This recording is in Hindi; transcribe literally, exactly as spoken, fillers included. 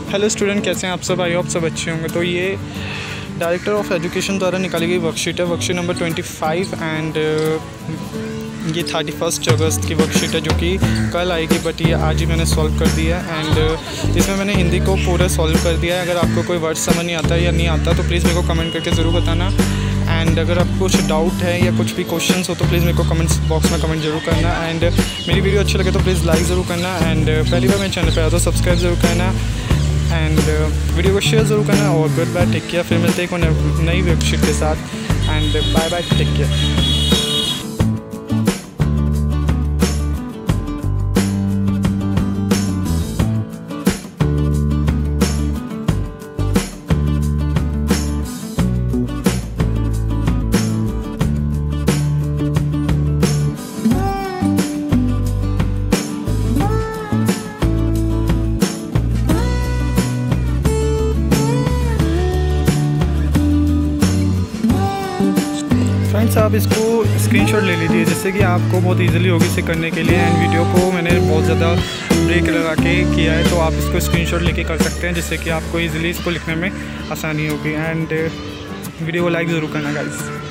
हेलो स्टूडेंट, कैसे हैं आप सब? आई होप सब अच्छे होंगे। तो ये डायरेक्टर ऑफ एजुकेशन द्वारा निकाली गई वर्कशीट है, worksheet number twenty five and ये थर्टी फर्स्ट अगस्त की वर्कशीट है जो कि कल आएगी, बट ये आज ही मैंने सॉल्व कर दिया है। एंड इसमें मैंने हिंदी को पूरा सॉल्व कर दिया है। अगर आपको कोई वर्ड समझ नहीं आता या नहीं आता तो प्लीज़ मेरे को कमेंट करके ज़रूर बताना। एंड अगर आपको कुछ डाउट है या कुछ भी क्वेश्चंस हो तो प्लीज़ मेरे को कमेंट्स बॉक्स में कमेंट जरूर करना। एंड मेरी वीडियो अच्छी लगे तो प्लीज़ लाइक ज़रूर करना। एंड पहली बार मेरे चैनल पर आया तो सब्सक्राइब ज़रूर करना एंड वीडियो को शेयर ज़रूर करना। और गुड बाय, टेक केयर। फिर मिलते हैं एक नई वर्कशीट के साथ। And bye bye, take care. Friends, आप इसको स्क्रीनशॉट ले लीजिए जिससे कि आपको बहुत इजीली होगी इसे करने के लिए। एंड वीडियो को मैंने बहुत ज़्यादा ब्रेक लगा के किया है, तो आप इसको स्क्रीनशॉट लेके कर सकते हैं जिससे कि आपको इजीली इसको लिखने में आसानी होगी। एंड वीडियो को लाइक ज़रूर करना गाइस।